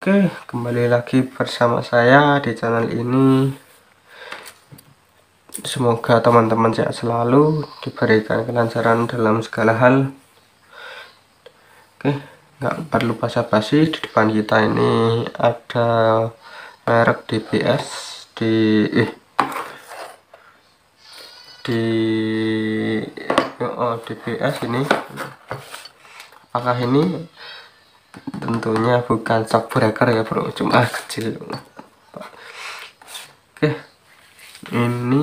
Oke, kembali lagi bersama saya di channel ini. Semoga teman-teman sehat selalu, diberikan kelancaran dalam segala hal. Oke, nggak perlu basa-basi. Di depan kita ini ada merek DBS DBS ini. Apakah ini? Tentunya bukan shock breaker ya bro, cuma kecil. Oke, ini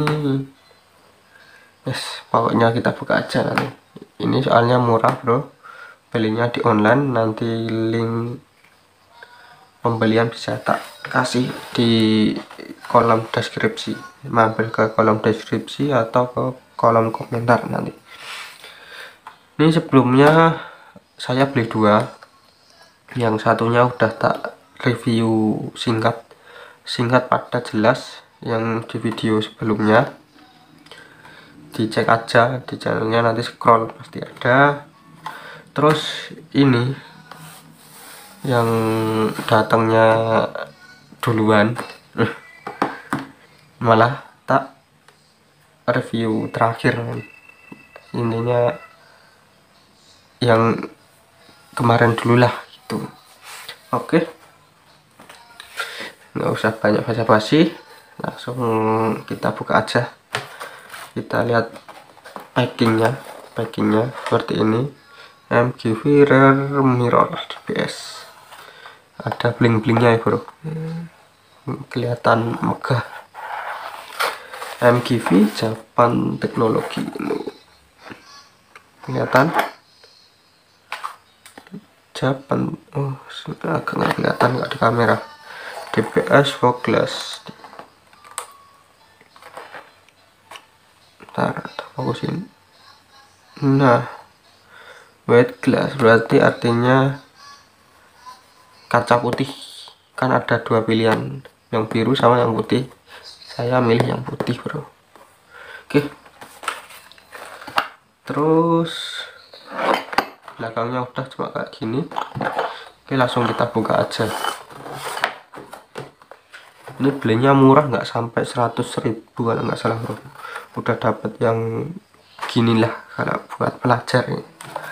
pokoknya kita buka aja nanti. Ini soalnya murah bro, belinya di online. Nanti link pembelian bisa tak kasih di kolom deskripsi, mampir ke kolom deskripsi atau ke kolom komentar nanti. Ini sebelumnya saya beli dua, yang satunya udah tak review singkat padat jelas yang di video sebelumnya. Dicek aja di channelnya, nanti scroll pasti ada. Terus ini yang datangnya duluan, malah tak review terakhir. Intinya yang kemarin dulu lah gitu. Oke, nggak usah banyak basa-basi, langsung kita buka aja. Kita lihat packingnya seperti ini. MGV Rear Mirror DBS, ada bling-blingnya ya bro, kelihatan megah. MGV Japan Teknologi, kelihatan Japan. Oh, agak nggak kelihatan, nggak di kamera. DBS fog glass. Ntar fokusin. Nah, white glass berarti artinya kaca putih. Kan ada dua pilihan, yang biru sama yang putih. Saya milih yang putih bro. Oke, terus belakangnya udah cuma kayak gini. Oke, langsung kita buka aja. Ini belinya murah, nggak sampai 100.000 kalau nggak salah bro. Udah dapat yang gini lah kalau buat pelajar ini.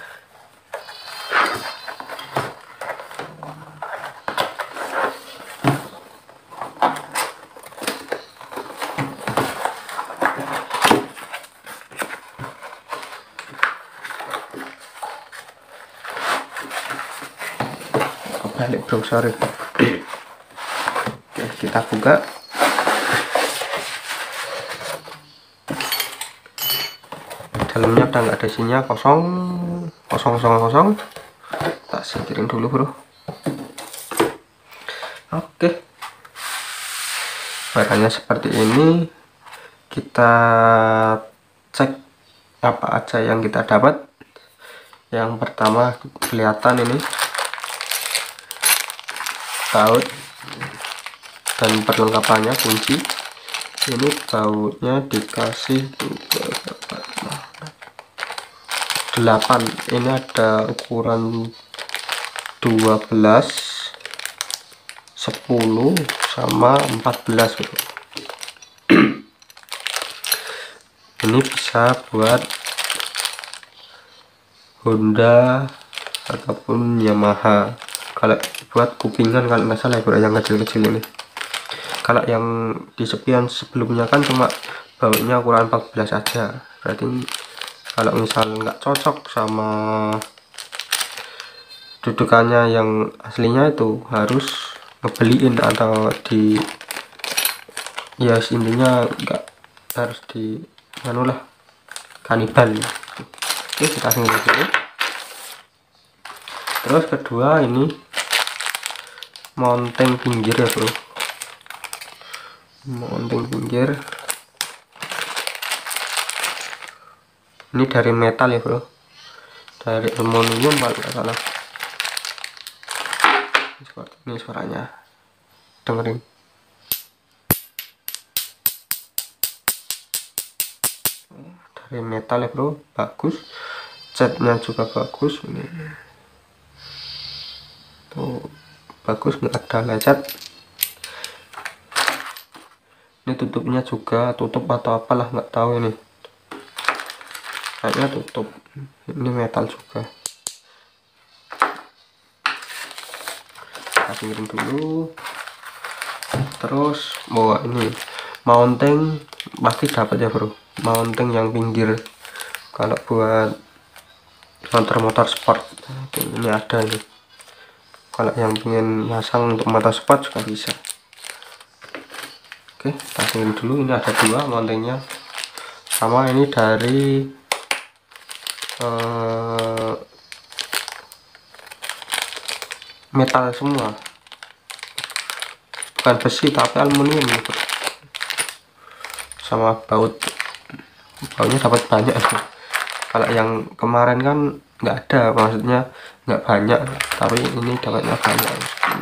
Balik bro, sorry. Oke, kita buka. Dalamnya udah nggak ada isinya, kosong. Tak singkirin dulu bro. Oke, barangnya seperti ini. Kita cek apa aja yang kita dapat. Yang pertama kelihatan ini baut dan perlengkapannya, kunci. Ini bautnya dikasih 8. Ini ada ukuran 12, 10 sama 14 gitu. Ini bisa buat Honda ataupun Yamaha. Kalau buat kupingan kalau nggak salah ya, yang kecil-kecil ini. Kalau yang di sepian sebelumnya kan cuma bautnya ukuran 14 aja. Berarti kalau misal nggak cocok sama dudukannya yang aslinya, itu harus ngebeliin atau di, ya intinya nggak harus di lah, kanibal. Oke, kita tinggal dulu. Terus kedua ini mounting pinggir ya bro, mounting pinggir. Ini dari metal ya bro, dari aluminium kalau nggak salah. Seperti ini suaranya, dengerin. Dari metal ya bro, bagus. Catnya juga bagus ini. Tuh, bagus, nggak ada lecet. Ini tutupnya juga tutup atau apalah, nggak tahu ini, kayaknya tutup. Ini metal juga. Kita pinggirin dulu. Terus bawa ini mounting, pasti dapat ya bro, mounting yang pinggir kalau buat motor-motor sport. Ini ada nih, kalau yang ingin masang untuk motor sport juga bisa. Oke, pasangin dulu. Ini ada dua mountingnya, sama ini dari metal semua, bukan besi tapi aluminium, sama bautnya dapat banyak. Kalau yang kemarin kan nggak ada, maksudnya nggak banyak, tapi ini dapatnya banyak.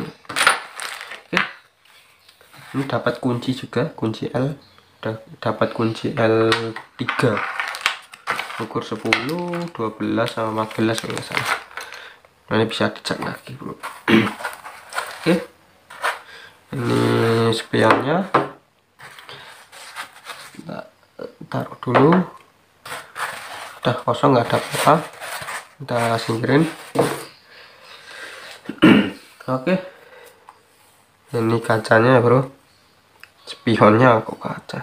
Ini dapat kunci juga, kunci L, dapat kunci L3 ukur 10, 12 sama 14 kalau nggak salah. Nah, ini bisa dicek lagi bro. Oke, ini spionnya kita taruh dulu. Udah kosong, nggak ada apa-apa, kita singkirin. Oke, ini kacanya ya bro, spionnya kok kaca.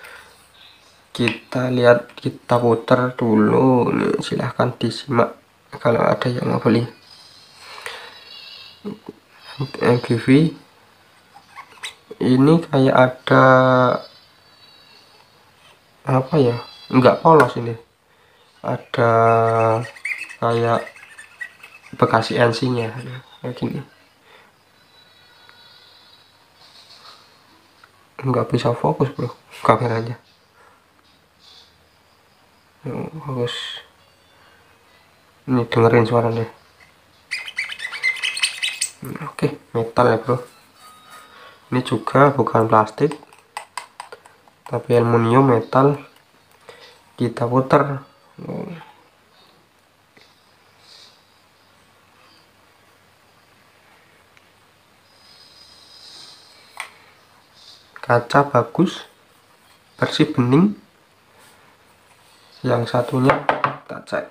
Kita lihat, kita putar dulu nih, silahkan disimak kalau ada yang mau beli. MGV ini kayak ada apa ya, enggak polos, ini ada kayak bekas CNC nya kayak gini, nggak bisa fokus bro kameranya. Harus ini dengerin suaranya. Oke, metal ya bro. Ini juga bukan plastik tapi aluminium metal. Kita putar. Kaca bagus, bersih, bening. Yang satunya kita cek,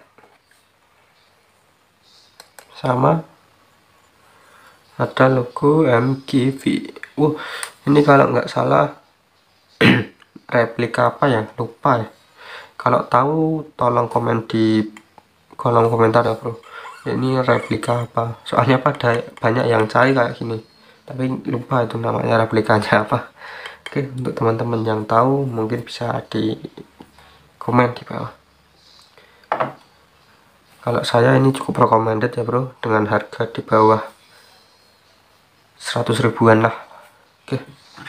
sama ada logo MGV. Ini kalau nggak salah replika apa ya, lupa ya. Kalau tahu tolong komen di kolom komentar ya bro, ini replika apa, soalnya pada banyak yang cari kayak gini tapi lupa itu namanya replikanya apa. Oke, untuk teman-teman yang tahu mungkin bisa di komen di bawah. Kalau saya ini cukup recommended ya bro, dengan harga di bawah 100 ribuan lah. Oke,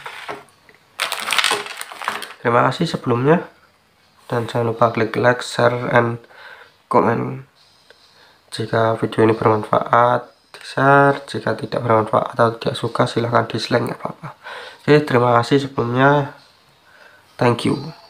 terima kasih sebelumnya, dan jangan lupa klik like, share, and comment. Jika video ini bermanfaat, di share. Jika tidak bermanfaat atau tidak suka, silahkan dislike, nggak apa-apa. Oke, terima kasih sebelumnya. Thank you.